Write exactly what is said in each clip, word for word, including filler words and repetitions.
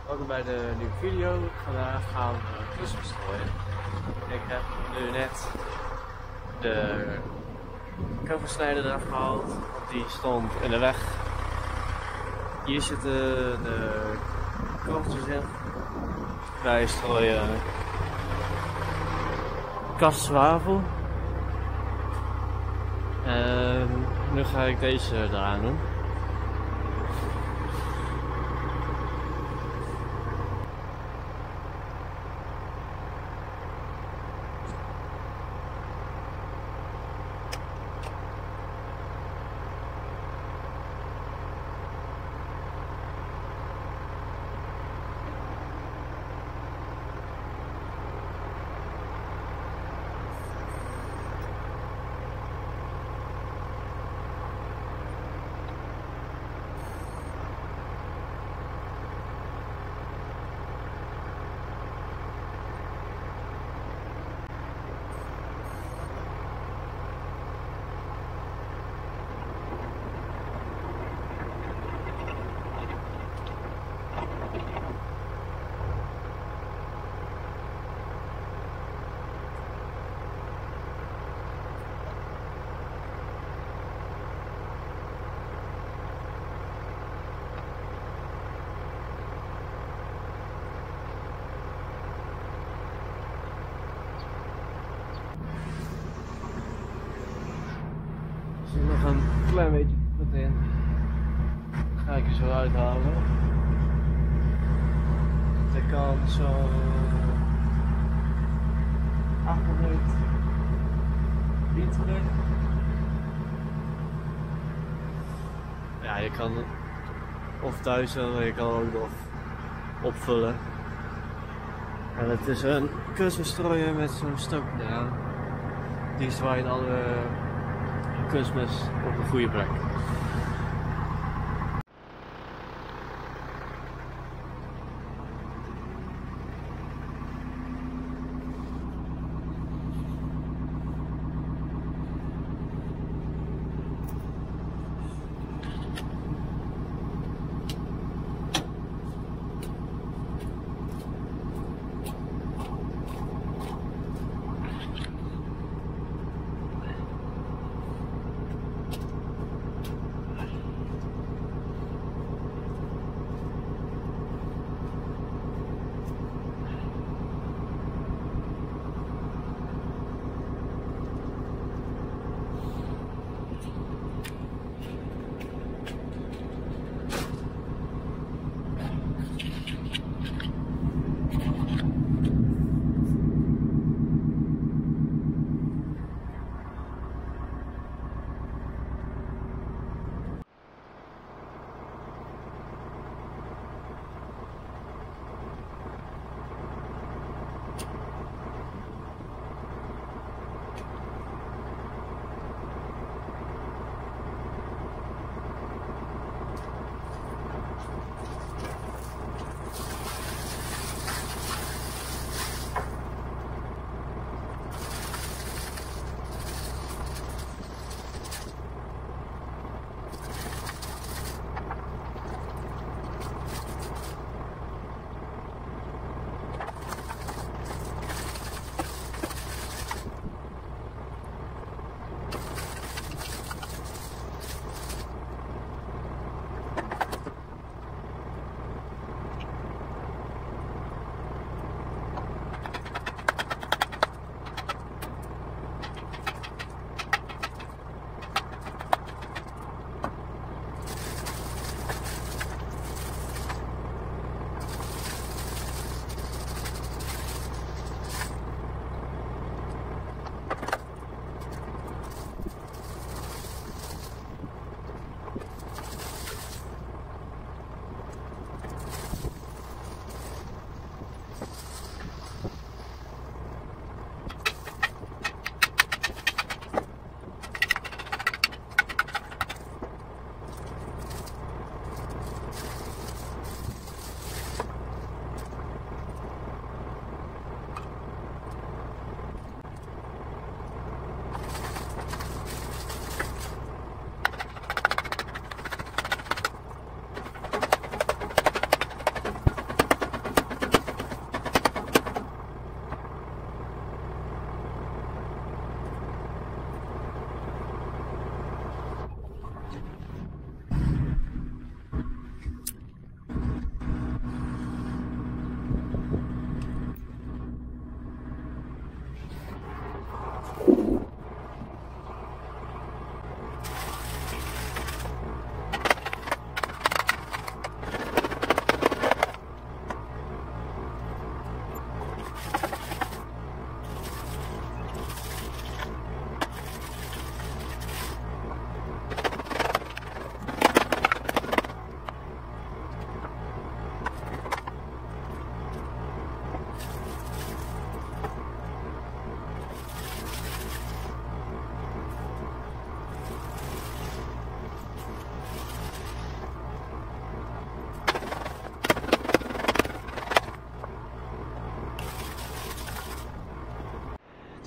Welkom bij de nieuwe video. Vandaag gaan we kussen strooien. Ik heb nu net de coversnijder eraf gehaald, want die stond in de weg. Hier zitten de korreltjes in. Wij strooien kastzwavel. En nu ga ik deze eraan doen. Er zit nog een klein beetje wat in. Dat ga ik er zo uithalen. Dat kan zo achthonderd liter. Ja, je kan of duizend, maar je kan ook nog opvullen. En het is een kussenstrooier met zo'n stok eraan. Die zwaait alle kunstmes op een goede plek.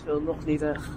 wil nog niet echt.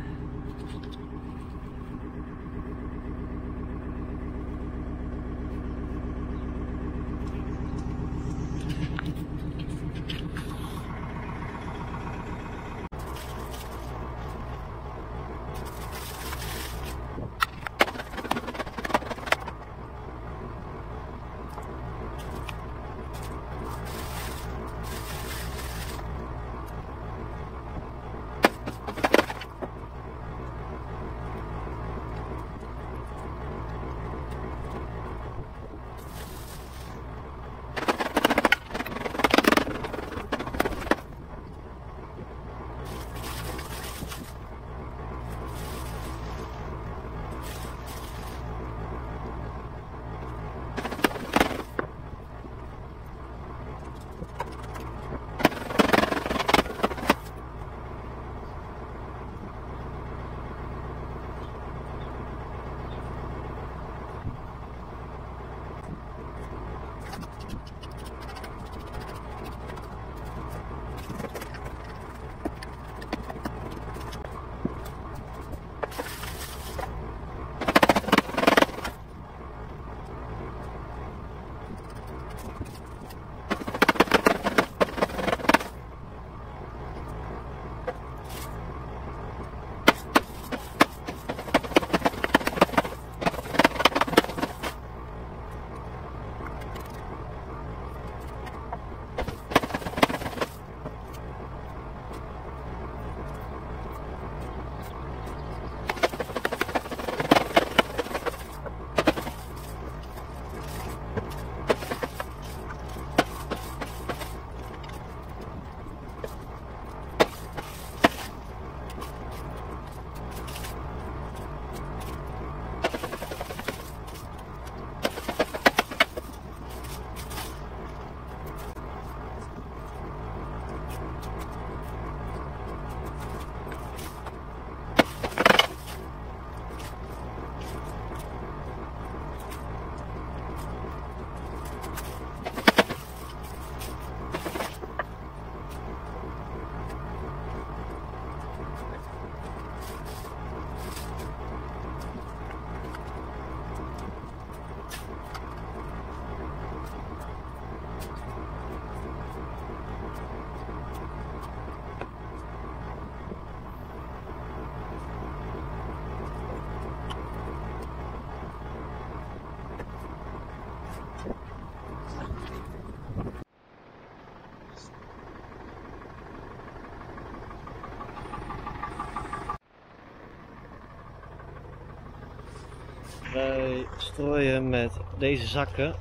Wij strooien met deze zakken.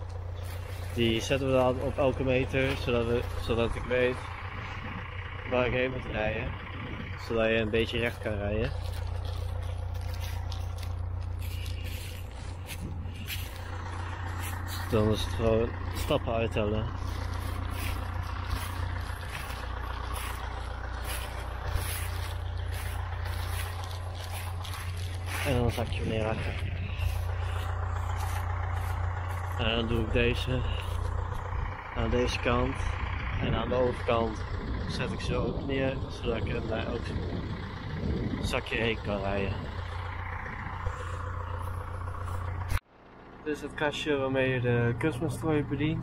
Die zetten we dan op elke meter, zodat, we, zodat ik weet waar ik heen moet rijden. Zodat je een beetje recht kan rijden. Dan is het gewoon stappen uittellen. En dan zak je weer achter. En dan doe ik deze aan deze kant. En aan de overkant zet ik ze ook neer, zodat ik er daar ook een zakje heen kan rijden. Dit is het kastje waarmee je de kunstmeststrooier bedient.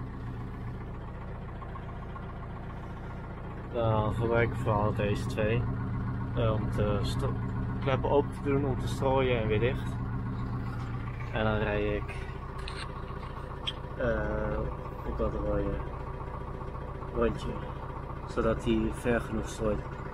Dan gebruik ik vooral deze twee. Om de kleppen open te doen, om te strooien en weer dicht. En dan rij ik uh, op dat rode rondje, zodat hij ver genoeg strooit.